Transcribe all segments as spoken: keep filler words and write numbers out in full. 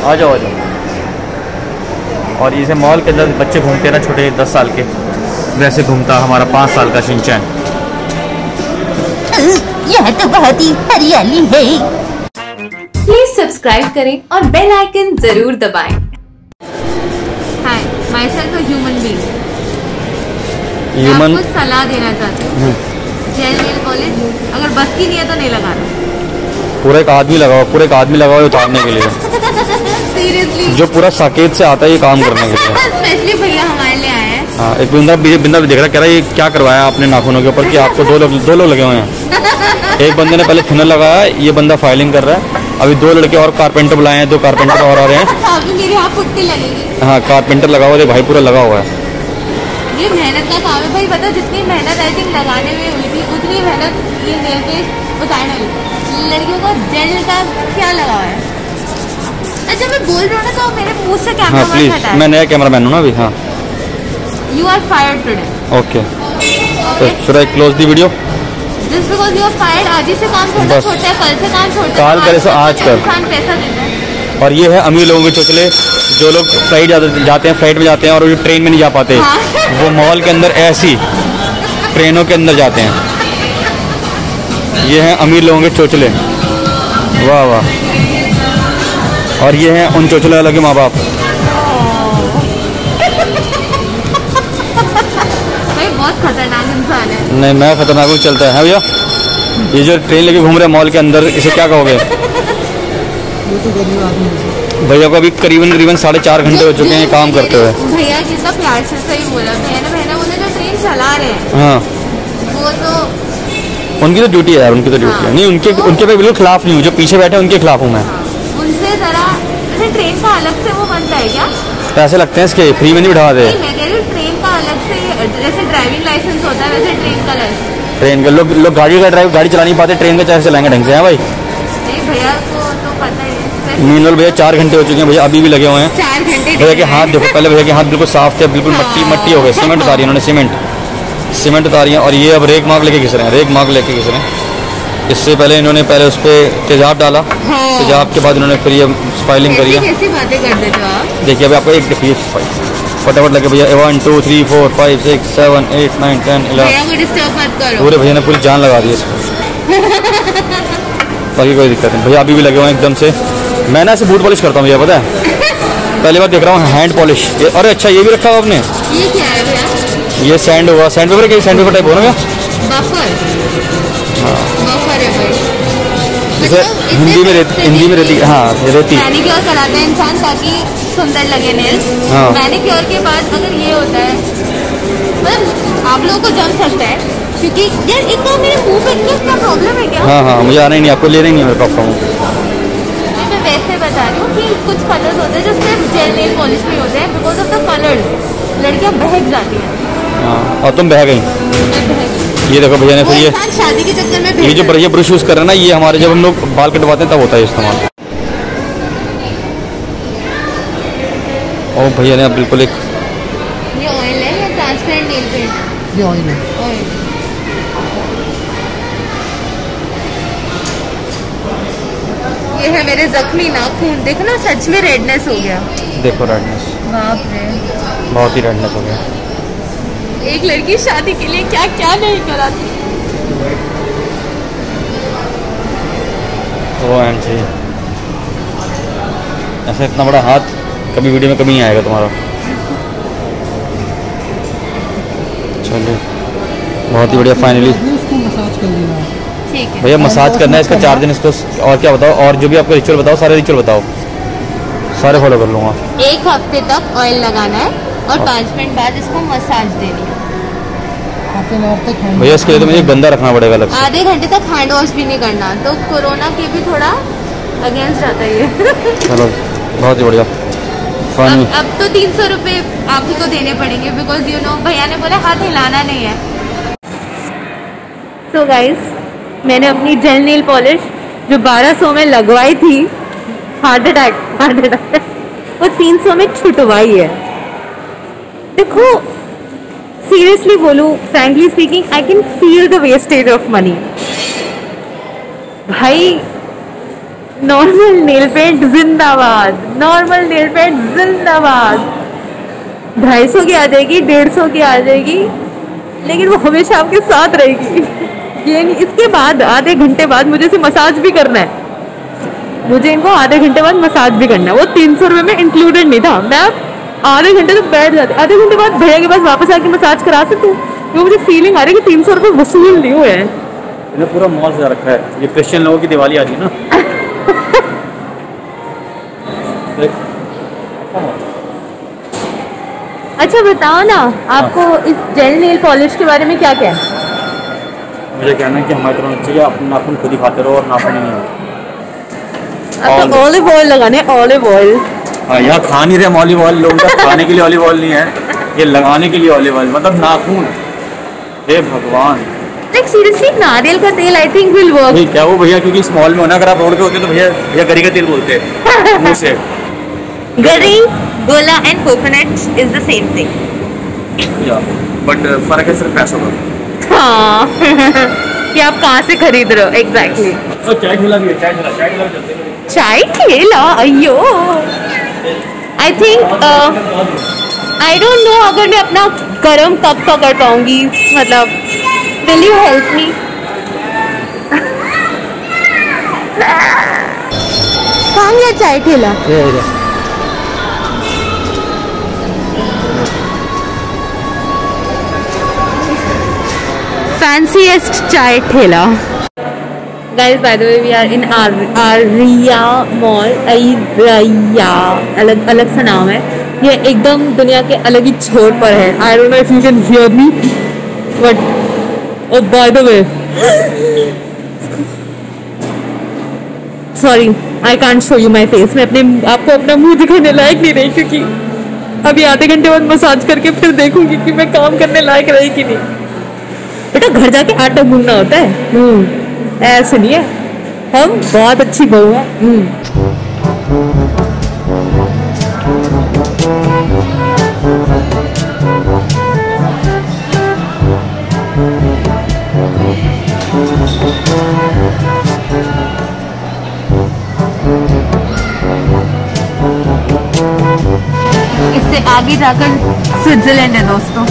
आ जाओ आ जाओ। और इसे मॉल के अंदर बच्चे घूमते हैं ना छोटे दस साल के, वैसे घूमता हमारा पाँच साल का शिनचैन। यह तो बहुत ही हरियाली है। प्लीज सब्सक्राइब करें और बेल आइकन जरूर दबाएं। हाय, my self a human being. Human मैं आपको सलाह देना चाहती हूँ, जेल नेल पॉलिश अगर बस की नहीं है तो नहीं लगाना। पूरा एक आदमी लगाओ, पूरा एक आदमी लगाओ उतारने के लिए। सीरियसली, जो पूरा साकेत से आता है ये काम करने के लिए। स्पेशली भैया हमारे लिए आए हैं। हाँ, एक बिंदा बिंदा भी देख रहा, कह रहा है ये क्या करवाया आपने नाखूनों के ऊपर कि आपको दो लोग दो लोग लगे हुए हैं। एक बंदे ने पहले थिनर लगाया, ये बंदा फाइलिंग कर रहा है। अभी दो लड़के और कारपेंटर बुलाए हैं, दो कारपेंटर और आ रहे हैं। अभी मेरे यहाँ पुट्टी लगेगी। हाँ, कारपेंटर लगा हुआ है भाई, पूरा लगा हुआ है। ये मेहनत का काम है भाई, बताओ जितनी मेहनत आई थिंक लगाने में हुई थी उतनी मेहनत ये नेल पे उतारने में। लड़कियों को जेल का क्या लगा हुआ है? अच्छा मैं बोल रहा हूँ ना तो मेरे मुंह से कैमरा हाँ प्लीज, मैं नया कैमरा मैन हूँ ना अभी। हाँ, you are fired today. Okay, तो should I close the video? Just because you are fired, आज ही से काम छोड़ना छोड़ता है, कल से काम छोड़ता है, काल करे सो आज कर। इंसान पैसा देता है। और ये है अमीर लोगों के चोचले, जो लोग फ्लाइट जाते हैं, फ्लाइट में जाते हैं और जो ट्रेन में नहीं जा पाते, हाँ। वो मॉल के अंदर ऐसी ट्रेनों के अंदर जाते हैं। ये हैं अमीर लोगों के चोचले, वाह वाह। और ये हैं उन चोचले वालों के माँ बाप। भाई बहुत खतरनाक इंसान है। नहीं, मैं खतरनाक भी चलता है भैया। ये जो ट्रेन लेके घूम रहे हैं मॉल के अंदर, इसे क्या कहोगे? भैया को अभी करीबन करीबन साढ़े चार घंटे हो चुके हैं काम करते हुए। भैया कितना प्यार से सही बोला, भैया ने भैया बोले जो ट्रेन चला रहे हैं हाँ, वो तो उनकी तो ड्यूटी है यार, उनकी तो ड्यूटी है। नहीं, उनके उनके पे बिल्कुल खिलाफ नहीं हूँ, जो पीछे बैठे हैं उनके खिलाफ हूँ मैं। उनसे जरा, अच्छा ट्रेन का अलग से वो बनता है क्या? पैसे लगते हैं इसके, फ्री में नहीं बिठा दे। नहीं, मैं कह रही हूँ ट्रेन का अलग से, जैसे ड्राइविंग लाइसेंस होता है वैसे ट्रेन का लाइसेंस। ट्रेन के लोग लोग गाड़ी का ड्राइव गाड़ी चला नहीं पाते, ट्रेन का चाहे चलाएंगे ढंग से। है भाई? नहीं भैया को तो पता ही है। मीनल भैया चार घंटे हो चुके हैं, भैया अभी भी लगे हुए हैं। चार घंटे भैया के हाथ देखो, पहले भैया के हाथ बिल्कुल साफ थे, बिल्कुल मट्टी मट्टी हो गए। सीमेंट उतारी उन्होंने, सीमेंट सीमेंट उतारी है। और ये अब रेक मार्क लेके घिस रहे हैं, रेक मार्क लेके घिस रहे हैं। इससे पहले इन्होंने पहले उस पर तेजाब डाला, हाँ। तेजाब के बाद इन्होंने फिर ये फाइलिंग करी है। कैसी बातें कर देते हो आप? देखिए अभी आपको एक देखिए फटाफट लगे भैया, one two three four five six seven eight nine ten eleven. भैया को डिस्टर्ब मत करो। पूरे भैया ने पूरी जान लगा दी इसको। बाकी कोई दिक्कत नहीं, भैया अभी भी लगे हुए हैं एकदम से। मैं ना ऐसे बूट पॉलिश करता हूँ भैया, पता है? पहली बार देख रहा हूँ हैंड पॉलिश। अरे अच्छा, ये भी रखा हुआ आपने? ये क्या है भैया? ये सैंड होगा, सैंड पेपर क्या? सैंड पेपर टाइप हो ना भैया? बफर। हाँ, बफर है भाई। जैसे हिंदी में रेती, हिंदी में रेती। हाँ, रेती। मैनिक्योर कराता है इंसान ताकि सुंदर लगे नेल्स। हाँ। मैनिक्योर के बाद अगर ये होता है, मतलब आप लोगों को जम सकता है क्योंकि यार एक तो मेरे मुंह पे इतना प्रॉब्लम है क्या? हाँ हाँ, मुझे आना ही नहीं, आपको लेना ही नहीं है मेरे डॉक्टर। मैं वैसे बता रही हूँ कि कुछ कलर्स होते हैं जो सिर्फ जेल नेल पॉलिश में होते हैं, बिकॉज ऑफ द कलर्स लड़कियाँ बहक जाती हैं। हाँ, और तुम बह गई। मैं बहक गई। ये देखो भैया ने फिर ये शादी के चक्कर में ये जो ये ब्रश यूज कर रहे हैं ना, ये हमारे जब हम लोग बाल कटवाते हैं तब होता है इस्तेमाल। और भैया ने अब बिल्कुल एक, ये ऑयल है या ट्रांसपेरेंट नेल पेंट? ये ऑयल है। ऑयल। ये है मेरे जख्मी नाखून, देखो ना सच में रेडनेस हो गया। देखो रेडनेस, बाप रे, बहुत ही रेडनेस हो गया। एक लड़की शादी के लिए क्या क्या नहीं कराती। ओ एम जी, ऐसा इतना बड़ा हाथ कभी वीडियो में कभी नहीं आएगा तुम्हारा। चलिए बहुत ही बढ़िया, फाइनली ठीक है भैया मसाज करना है, इसका चार दिन इसको। और क्या बताओ, और जो भी आपको रिचुअल बताओ, सारे रिचुअल बताओ, सारे फॉलो कर लूँगा। एक हफ्ते तक ऑयल लगाना है और पाँच मिनट बाद इसको मसाज देनी है। भैया इसके लिए तो मुझे गंदा रखना पड़ेगा अलग से। आधे घंटे तक हैंड वॉश भी नहीं करना, तो कोरोना के भी थोड़ा अगेंस्ट जाता है ये। चलो बहुत ही बढ़िया। अब, अब तो तीन सौ रुपये आप ही को देने पड़ेंगे, बिकॉज यू नो भैया ने बोला हाथ हिलाना नहीं है। सो so गाइस, मैंने अपनी जेल नेल पॉलिश जो बारह सौ में लगवाई थी, हार्ट अटैक हार्ट अटैक वो तीन सौ में छुटवाई है। देखो सीरियसली बोलूं, frankly speaking, I can feel the wastage of money. भाई नॉर्मल नेल पेंट जिंदाबाद, नॉर्मल नेल पेंट जिंदाबाद। ढाई सौ की आ जाएगी, डेढ़ सौ की आ जाएगी, लेकिन वो हमेशा आपके साथ रहेगी। ये नहीं, इसके बाद आधे घंटे बाद मुझे इसे मसाज भी करना है। मुझे इनको आधे घंटे बाद मसाज भी करना है। वो तीन सौ रुपये में इंक्लूडेड नहीं था। मैं आधे घंटे तो बैठ जाती, आधे घंटे बाद भैया के पास वापस आके मसाज करा सकती हूँ, क्योंकि मुझे फीलिंग आ रही है कि तीन सौ रुपये वसूल नहीं हुए हैं। इन्हें पूरा मॉल सजा रखा है। ये क्रिश्चियन लोगों की दिवाली आती है ना। अच्छा बताओ ना, आपको इस जेल नेल पॉलिश के बारे में क्या कहना है? मुझे कहना है कि हमारे तरफ चाहिए अपना नाखून खुद ही खाते रहो और नाखून ही नहीं हो। अब तो ऑलिव ऑयल लगाने, ऑलिव ऑयल। हाँ, यहाँ खा नहीं रहे ऑलिव ऑयल, लोग का खाने के लिए ऑलिव ऑयल नहीं है, ये लगाने के लिए ऑलिव ऑयल, मतलब नाखून। हे भगवान, लाइक सीरियसली नारियल का तेल आई थिंक विल वर्क। क्या वो भैया, क्योंकि इस मॉल में होना, अगर आप रोड पे होते तो भैया भैया गरी का तेल बोलते हैं मुँह से। गरी, गोला and coconut is the same thing. या बट फर्क है सिर्फ पैसों का। हाँ कि आप कहाँ से खरीद रहे हो एग्जैक्टली। तो चाय ठेला भी है, चाय ठेला चाय ठेला चलते हैं। चाय ठेला, अयो I think I don't know अगर मैं अपना गरम कप पकड़ पाऊंगी, मतलब विल यू हेल्प मी? कहाँ गया चाय ठेला? फैंसीएस्ट चाय ठेला। Guys, by the way, we are in Aria Mall. Aria, अलग अलग सा नाम है। ये एकदम दुनिया के अलग ही छोर पर है। I don't know if you can hear me, but oh by the way, sorry, I can't show you my face. मैं अपने आपको अपना मुंह दिखाने लायक नहीं रही, क्योंकि अभी आधे घंटे बाद मसाज करके फिर देखूंगी कि मैं काम करने लायक रही कि नहीं। बेटा घर जाके आटा गूंदना होता है, ऐसे नहीं है। हम बहुत अच्छी बहू है। इससे आगे जाकर स्विट्जरलैंड है दोस्तों।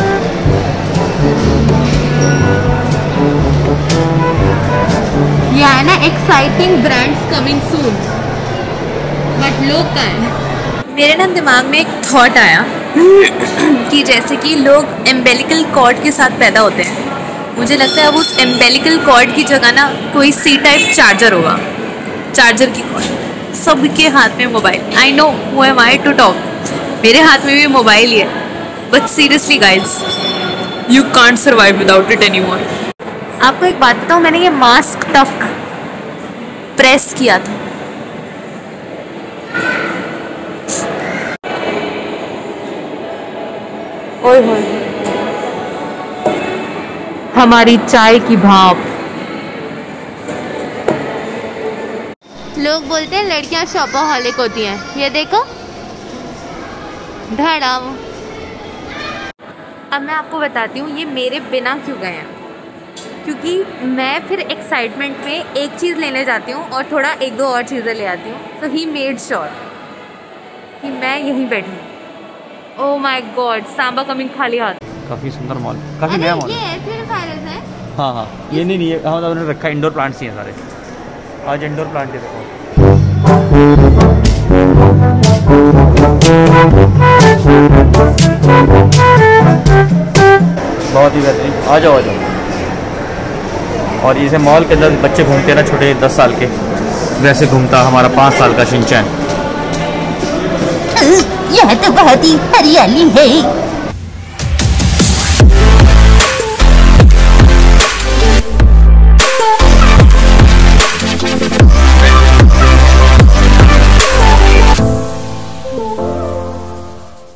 ये है ना exciting brands coming soon, but लोग का है। मेरे ना दिमाग में एक थॉट आया कि जैसे कि लोग एम्बेलिकल कॉर्ड के साथ पैदा होते हैं, मुझे लगता है अब उस एम्बेलिकल कॉर्ड की जगह ना कोई सी टाइप चार्जर होगा, चार्जर की कॉर्ड। सबके हाथ में mobile. I know who am I to talk, मेरे हाथ में भी मोबाइल ही है, but seriously guys you can't survive without it any more. आपको एक बात बताऊँ, मैंने ये मास्क तक प्रेस किया था। ओए होए, हमारी चाय की भाप। लोग बोलते हैं लड़कियां शॉपaholic होती हैं, ये देखो धड़ाम। अब मैं आपको बताती हूँ ये मेरे बिना क्यों गए हैं, क्योंकि मैं फिर एक्साइटमेंट में एक चीज़ लेने जाती हूँ और थोड़ा एक दो और चीज़ें ले आती हूँ। तो ही मेड श्योर कि मैं यहीं बैठूँ। Oh my God, Samba coming खाली हाथ। काफ़ी सुंदर मॉल, काफ़ी नया मॉल ये है। प्यूरीफायर्स है। हाँ हाँ, ये नहीं नहीं ये हाँ उन्होंने रखा, इंडोर प्लांट्स ही हैं सारे। आज इंडोर प्लांट ही देखो। बहुत ही बेहतरीन, आ जाओ आ जाओ। और इसे मॉल के अंदर बच्चे घूमते हैं ना, छोटे दस साल के, वैसे घूमता हमारा पाँच साल का शिनचैन। यह तो बहुत ही हरियाली है।